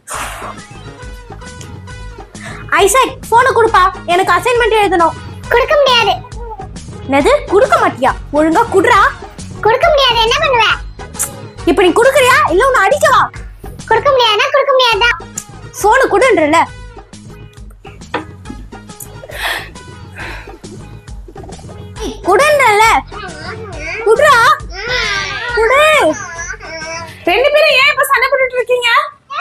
Isaac போனை கொடுப்பா, எனக்கு அசைன்மெண்ட் எழுதணும். கொடுக்க முடியாது. என்னது கொடுக்க மாட்டியா? ஒழுங்கா குடுறா. கொடுக்க முடியாது. என்ன பண்ணுவ? இப்ப நீ குடுக்கறியா இல்ல உன்னை அடிக்கவா? கொடுக்க முடியாதுனா கொடுக்க முடியாதா? போனை குடுன்றல. குடுன்றல. குடுறா. குடு. ரெண்டு பேரும் ஏன் இப்ப சண்டை போட்டுட்டு இருக்கீங்க?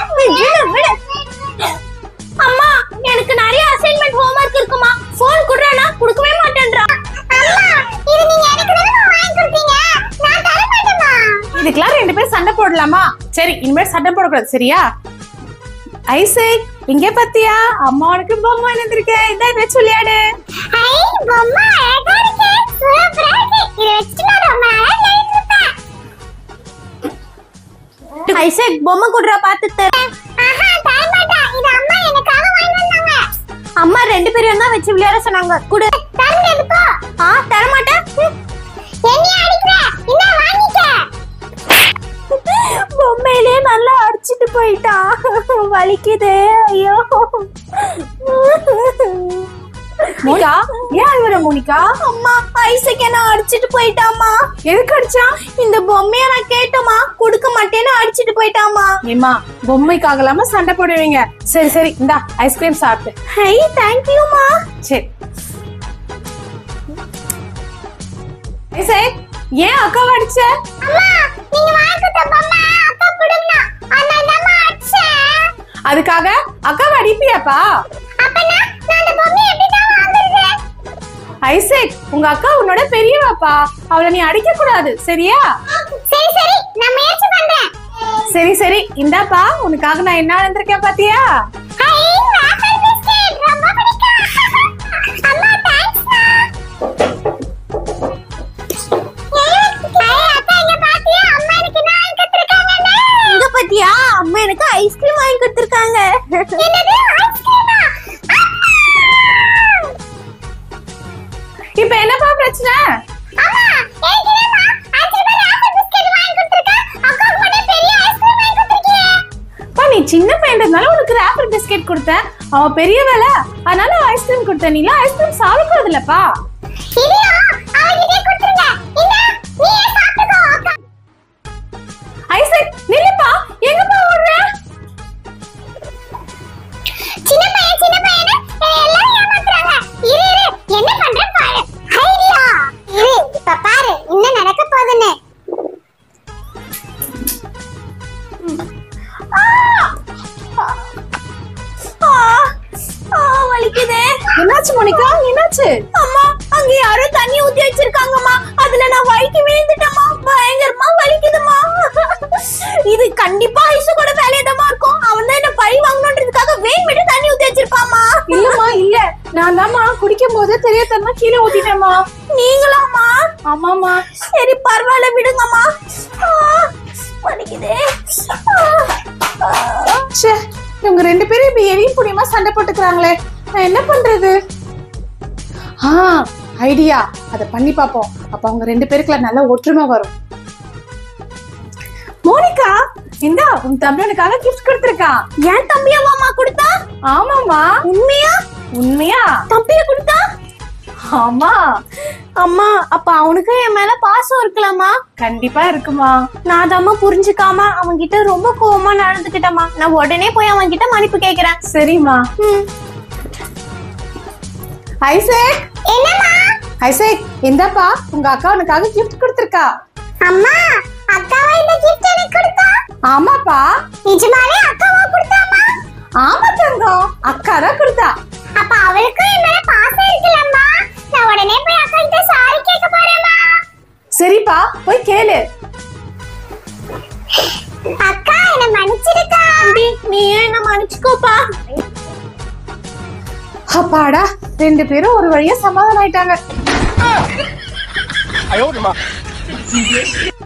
அம்மா எனக்கு நிறைய அசைன்மெண்ட் ஹோம்வொர்க் இருக்குமா. போன் குடுறேனா குடுக்கவே மாட்டேன்றா. அம்மா இது நீங்க எனக்கு தான வாங்கி கொடுத்தீங்க. நான் தர மாட்டேமா. இதுக்கெல்லாம் ரெண்டு பேரும் சண்டை போடலாமா? சரி இனிமேல் சண்டை போடக்கூடாது சரியா? ஐசக் இங்க பாத்தியா, அம்மா உனக்கு பொம்மை வந்திருக்கேன். இதை வச்சு விளையாடு. ஐ பொம்மை அழகா இருக்கு. சூப்பரா இருக்கு. இத வச்சு நான் ரொம்ப நாளா விளையாடிட்டு இருப்பேன். ஐசக் பொம்மை குடுறா பாத்துட்டு. ஆஹா தர மாட்டேன். இது அம்மா எனக்காக வாங்கி வந்தாங்க. அம்மா ரெண்டு பேரும் தான் வச்சு விளையாட சொன்னாங்க. குடு. தர முடியாது போ. தர மாட்டேன். என்னைய அடிக்குற? இந்த வாங்கிக்க. பொம்மையிலே நல்லா அடிச்சிட்டு போயிட்டான். வலிக்குது. ஐயோ மோனிகா ஏன் அழுவற மோனிகா? அம்மா ஐசக் என்ன அடிச்சிட்டு போயிட்டாமா. எதுக்கு அடிச்சா? இந்த பொம்மைய நான் கேட்டமா கொடுக்க மாட்டேன்னு அடிச்சிட்டு போயிட்டாமா. ஏமா பொம்மைக்காகலாம சண்டை போடுவீங்க. சரி சரி இந்தா ஐஸ்கிரீம் சாப்பிட்டு. ஹை தேங்க் யூமா. சரி ஐசக் ஏன் அக்காவை அடிச்ச? அம்மா நீங்க வாங்கி கொடுத்த பொம்மை அக்கா புடுங்கனா. அதனால தான் அடிச்சேன். அதுக்காக அக்காவை அடிப்பியாப்பா? அப்பனா நான் அந்த பொம்மையை எப்படி தான் வாங்குறது? ஐசக் உங்க அக்கா உன்னோட பெரியவாப்பா, அவளை நீ அடிக்க கூடாது சரியா? சரி சரி நான் முயற்சி பண்றேன். சரி சரி இந்தாப்பா உனக்காக நான் என்ன வந்திருக்கேன் பாத்தியா? ஹை வாஃபிள் பிஸ்கட் ரொம்ப பிடிக்கும். அம்மா தேங்க்ஸ்மா. இங்க பாத்தியா அம்மா எனக்கு ஐஸ்கிரீம் வாங்கி கொடுத்திருக்காங்க. இப்ப என்னப்பா பிரச்சனை? நீ சின்ன பையன்றதுனால உனக்கு ராப்பர் பிஸ்கெட் கொடுத்தேன். அவன் பெரிய வேலை அதனால ஐஸ்கிரீம் கொடுத்த. நீ ஐஸ்கிரீம் சாப்பிடுறது இல்லப்பா. ஐசக் நில்லுப்பா, எங்கப்பா ஓடுற? சின்ன பையன் எல்லாம் ஏமாத்துறாங்க. இரு என்ன பண்ற பாரு. ஐடியா இரு இப்ப பாரு என்ன நடக்க போகுதுன்னு. வலிக்குதே. என்னாச்சு மோனிகா என்னாச்சு? அம்மா அங்க யாரோ தண்ணி ஊத்தி வச்சிருக்காங்கம்மா. அதுல நான் வலிக்கு விழுந்துட்டேம்மா. பயங்கரமா வலிக்குதுமா. இது கண்டிப்பா ஐசக்கோட வேலையதமா இருக்கும். அவன் தான் என்ன பழி வாங்கணும்ன்றதுக்காக வேணும்னு தண்ணி ஊத்தி வச்சிருப்பாமா. இல்லம்மா இல்ல, நான் தான்மா குடிக்கும் போது தெரியாதமா கீழே ஊத்திட்டேம்மா. நீங்களாமா? ஆமாமா. சரி பரவாயில்ல விடுங்கம்மா. வலிக்குதே. ச்சே இவங்க ரெண்டு பேரும் இப்ப எரியும் புடியமா சண்டை போட்டுக்கிறாங்களே, நான் என்ன பண்றது? ஐடியா, அத பண்ணி பாப்போம். அப்ப அவங்க ரெண்டு பேருக்குள்ள நல்ல ஒற்றுமை வரும். மோனிகா இந்தா உன் தம்பி உனக்காக கிஃப்ட் கொடுத்திருக்கான். ஏன் தம்பியாவாமா கொடுத்தா? ஆமாமா. உண்மையா? உண்மையா? தம்பிய கொடுத்தா? ஆமா. அம்மா அப்ப அவனுக்கு என் மேல பாசம் இருக்கலாமா? கண்டிப்பா இருக்குமா. நான் தாம்மா புரிஞ்சுக்காம அவன் கிட்ட ரொம்ப கோவமா நடந்துக்கிட்டமா. நான் உடனே போய் அவன் கிட்ட மன்னிப்பு கேக்குறேன். சரிம்மா. ஐசக் என்னம்மா? ஐசக் இந்தாப்பா உங்க அக்கா உனக்காக கிஃப்ட் கொடுத்திருக்கா. அம்மா அக்காவா இந்த கிஃப்ட் எனக்கு கொடுத்தா? ஆமாப்பா. நிஜமாவே அக்காவா கொடுத்தாமா? ஆமா தங்கம், அக்கா தான் கொடுத்தா. அப்ப அவளுக்கும் என் மேல பாசம் இருக்குல்லம்மா. நான் உடனே போய் அக்கா கிட்ட சாரி கேட்க போறேம்மா. சரிப்பா போய் கேளு. அக்கா என்ன மன்னிச்சிடுக்கா. நீ என்ன மன்னிச்சுக்கோப்பா. அப்பாடா ரெண்டு பேரும் ஒரு வழியா சமாதானம் ஆயிட்டாங்க.